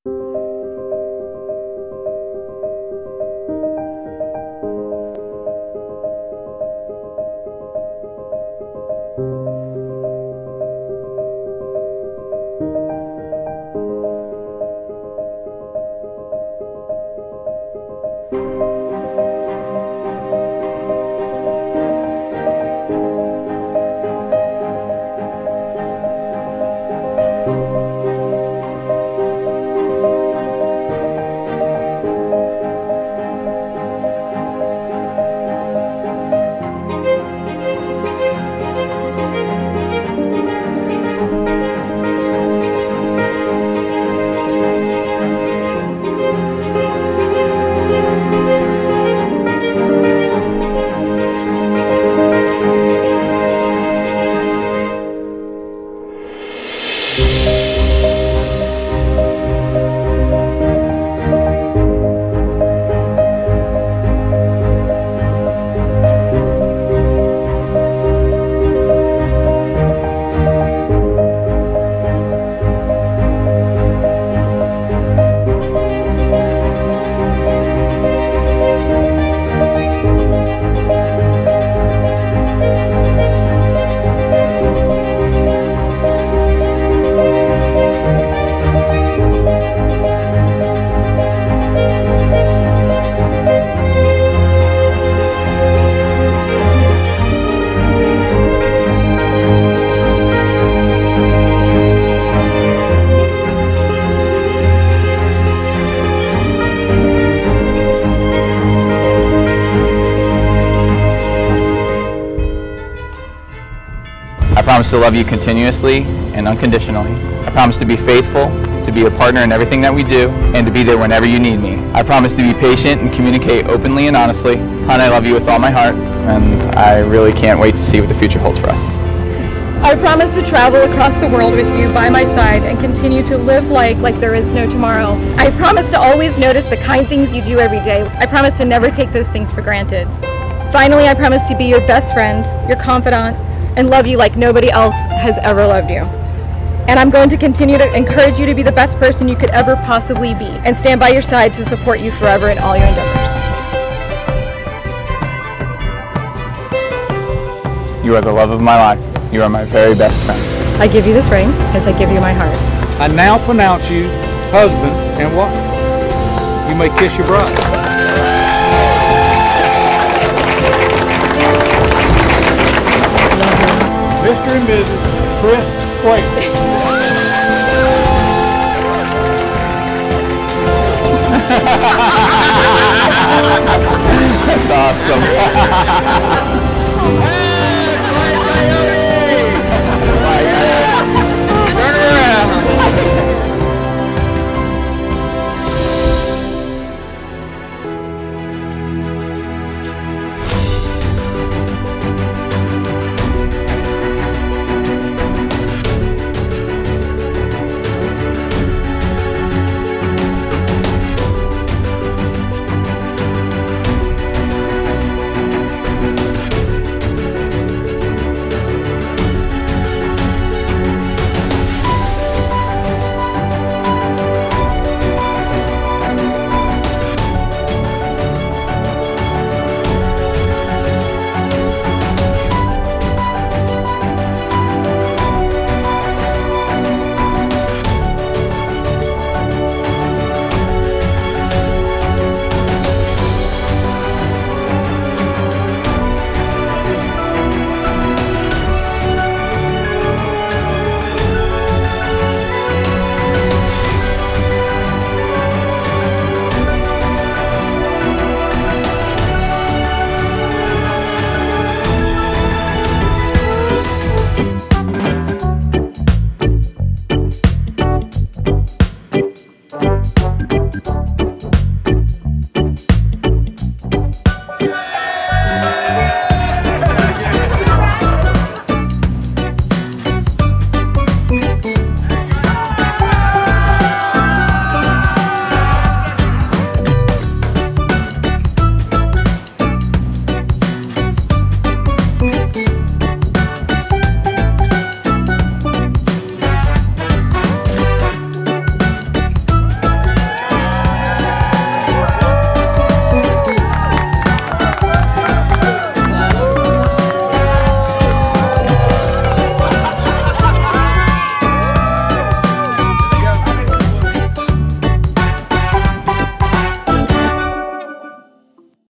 I promise to love you continuously and unconditionally. I promise to be faithful, to be a partner in everything that we do, and to be there whenever you need me. I promise to be patient and communicate openly and honestly. Hon, I love you with all my heart, and I really can't wait to see what the future holds for us. I promise to travel across the world with you by my side and continue to live like there is no tomorrow. I promise to always notice the kind things you do every day. I promise to never take those things for granted. Finally, I promise to be your best friend, your confidant, and love you like nobody else has ever loved you. And I'm going to continue to encourage you to be the best person you could ever possibly be and stand by your side to support you forever in all your endeavors. You are the love of my life. You are my very best friend. I give you this ring as I give you my heart. I now pronounce you husband and wife. You may kiss your bride. Mr. and Mrs. Chris Wade.